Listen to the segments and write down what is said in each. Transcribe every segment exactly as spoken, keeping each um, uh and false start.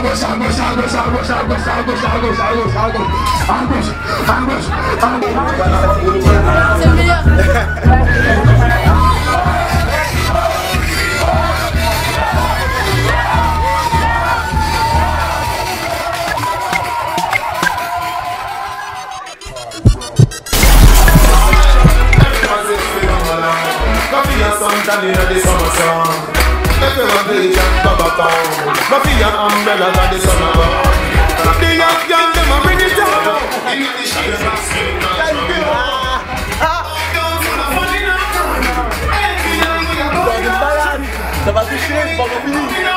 gauche, à gauche, à gauche, à gauche, à gauche, à gauche, à gauche, à gauche, à gauche, à gauche, à gauche. C'est le meilleur. Ça va toucher, c'est pas encore fini.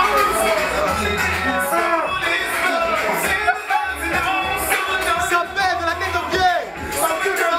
Ça fait de la tête aux pieds. Ça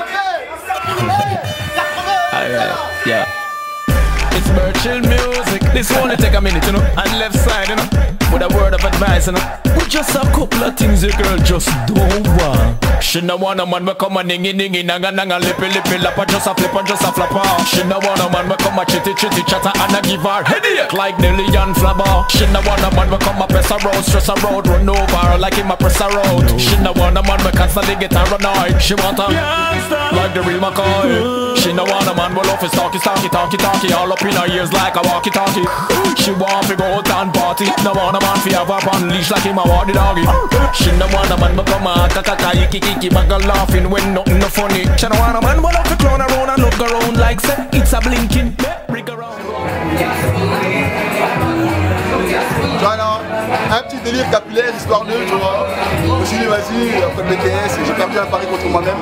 fait. Yeah. It's Birchill music. This only take a minute, you know. And left side, you know. With a word of advice, you know. With just a couple of things the girl just don't want. She no want a man, we come a ningy ningy, nanga nanga, lippy lippy, lappa, just a flip and just a flapper. She no want a man, we come a chitty chitty chatter and a give her headache like Nelly and Flabber. She no want a man, we come a press a road, stress a road, run over like him a press a road. She no want a man, we constantly get her annoyed. She want a like the real McCoy. She no want a man, we love his talky talky talky talky, all up in her ears like a walkie talkie. She want to go out and party. No want a man fi have her on leash like him a walk the doggy. She no want a man, we come a kaka yiki kiki, but go laughing when nothing no funny. She no want a man, we love to clown around and look around like say it's a blinking rig around. Tu vois là, un petit délire capillaire, histoire de, tu vois. Je me suis dit vas-y, après le B T S, j'ai perdu un pari contre moi-même.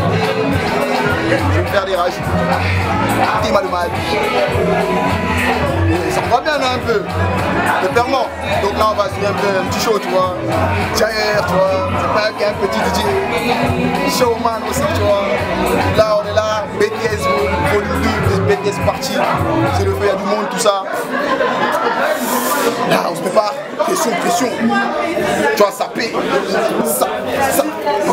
Je vais me faire des rages. T'es mal ou mal. Et ça me va bien là un peu. Mais clairement. Donc là on va assurer un peu un petit show, tu vois. Jair, tu vois. C'est pas qu'un petit D J. Showman aussi, tu vois. Là on est là, B T S volume deux, B T S parti. C'est le feu, il y a du monde, tout ça. Là on se prépare. Pression, pression. Tu vois, ça paie. Ça, ça.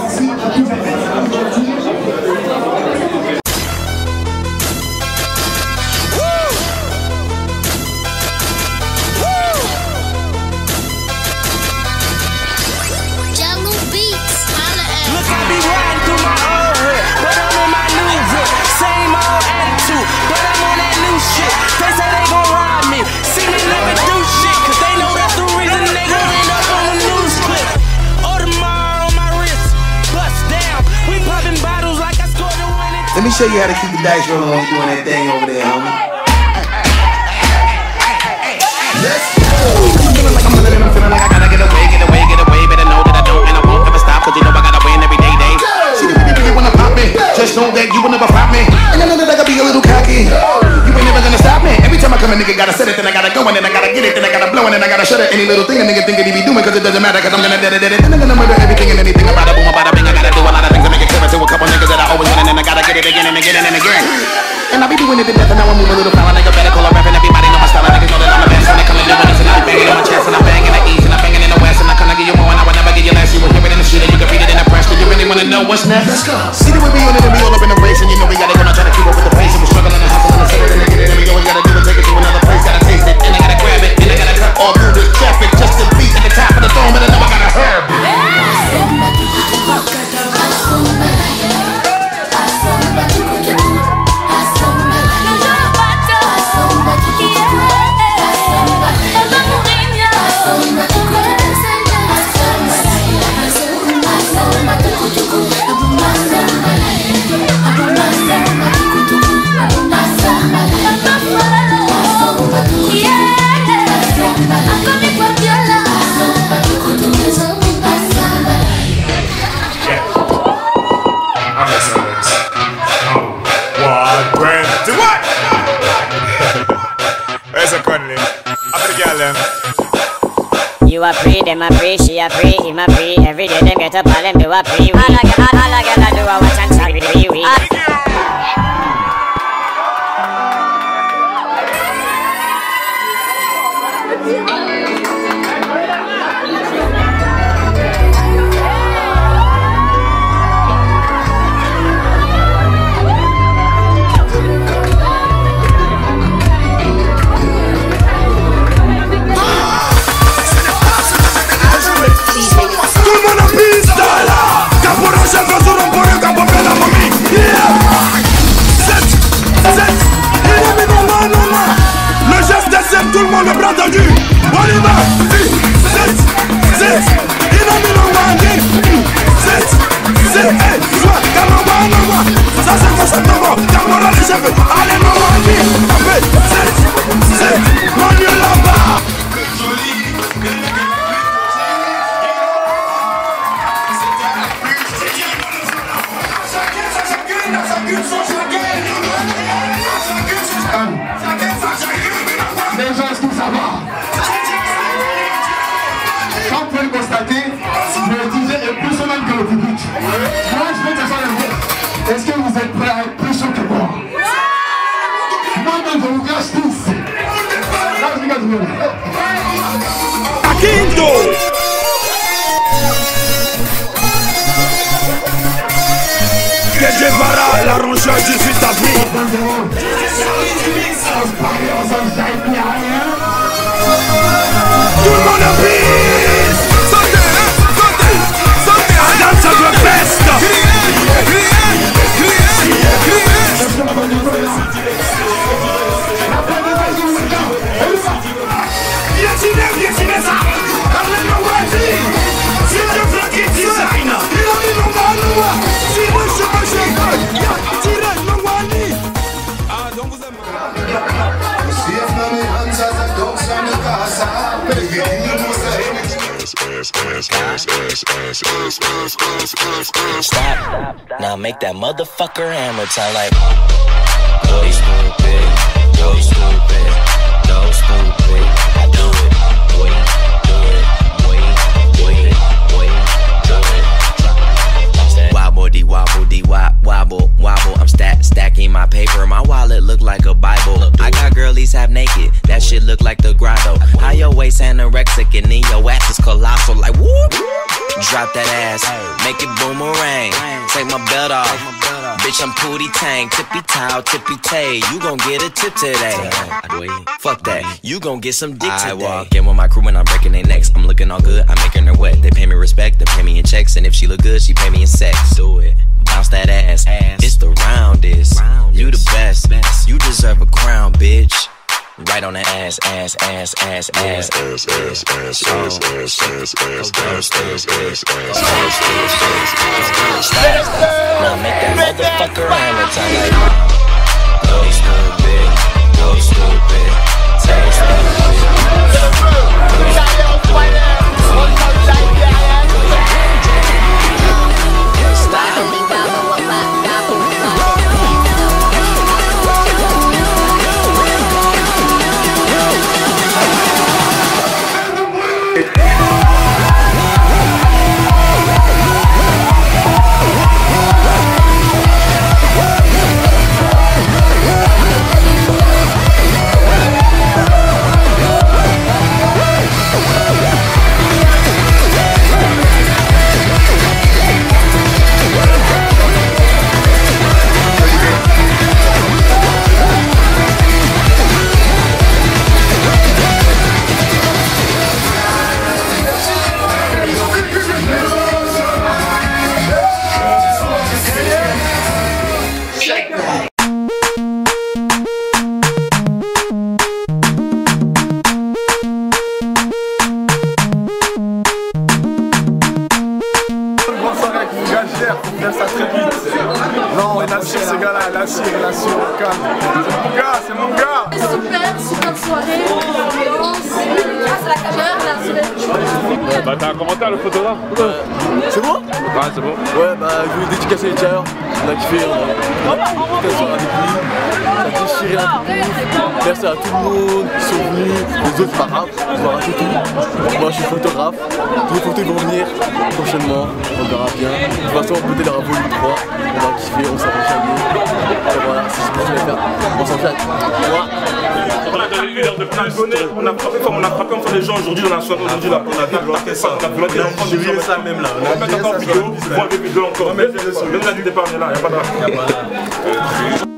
Let me show you how to keep the dice rolling while you're doing that thing over there, homie. Let's go! I'm feeling like I'm living, I'm feeling like I gotta get away, get away, get away. Better know that I don't and I won't ever stop, cause you know I gotta win every day, day. See the people really wanna pop me, just know that you will never flop me. And I know that I gotta be a little cocky. You ain't never gonna stop me. Every time I come a nigga gotta set it, then I gotta go, and then I gotta get it, then I gotta blow, and then I gotta shut it. Any little thing a nigga think that he be doing, cause it doesn't matter, cause I'm gonna dead it, dead it. And I'm gonna murder everything and anything about it, boom, about it, bing. I gotta do a lot of things to make it clear to a couple niggas that I always win, and then I gotta get it again and again and again. And I be doing it to death, and now I move a little foul. Nigga better call a rap, and everybody know my style. Niggas know that I'm the best, and they come and do it. And I bang it on my chest, and I bang in the east, and I bang it in the west, and I come to give you more, and I would never give you less. You will hear it in the street, and you can read it in the press. Do you really wanna know what's next? Let's go. See the way we on it, and we all up in the race, and you know we gotta go, and try to keep up with the pace, and we're struggling and hustling and setting and get it, and we always gotta do it, take it to another place, gotta taste it, and I gotta grab it, and I gotta cut all through this traffic just to be at the top of the throne, but I know I gotta herb it. You a pre, them a pre, she a pre, him a pre. Every day them get up, all them do a pre. All a girl, all a girl a do a watch and chat with the wee wee. l'arrangeur dix-huit avril. Tout le monde a pisse. Sautez, sautez, sautez. Adam, ça veut best. Criez, criez, criez, Stop. Now make that motherfucker hammer time like. Boy stupid, go stupid, go stupid. I do it, boy, do it, boy, boy, boy, do it. Wobble dee wobble dee wop wobble wobble. I'm stack stacking my paper. My wallet look like a Bible. I got girlies half naked. That shit look like the grotto. How your waist anorexic and then your ass is colossal like whoop. Drop that ass, make it boomerang. Take my belt off, bitch I'm Pootie Tang. Tippy towel, tippy tay. You gon' get a tip today. Fuck that, you gon' get some dick today. I walk in with my crew when I'm breaking their necks. I'm looking all good, I'm making her wet. They pay me respect, they pay me in checks. And if she look good, she pay me in sex. Do it, bounce that ass, it's the roundest. You the best, you deserve a crown, bitch. Right on the ass, ass, ass, ass, ass, ass, ass, ass, ass, ass, ass, ass, ass, ass, ass. Now make that motherfucker hammer time like. Go stupid, go stupid, take stupid. Non, il assure ces gars-là, il assure, il assure, calme. C'est mon gars, c'est mon gars. Super, super soirée, ambiance, grâce à la caméra, la soirée. Ouais, bah t'as un commentaire le photographe? Ouais. C'est bon? Ouais, c'est bon. Ouais, bah je voulais dédicacer les tiers. On a kiffé, on a dédicace avec lui. Ça a déchiré un peu. Merci à tout le monde qui sont venus. Les autres, c'est pas grave, ils vont arracher tout. Moi je suis photographe. Tous les photos vont venir prochainement. On verra bien. De toute façon, peut-être leur volume trois. On va kiffer, on s'en va changer. Et voilà, c'est ce que je vais faire. On s'en chatte. On a donné une heure de plus. On a frappé comme on a frappé enfin les gens aujourd'hui dans la soirée aujourd'hui là. On a débloqué ça. On a bloqué ça même là. On va mettre encore vidéo. On va mettre vidéo encore. Même la vidéo, on est là. Il n'y a pas de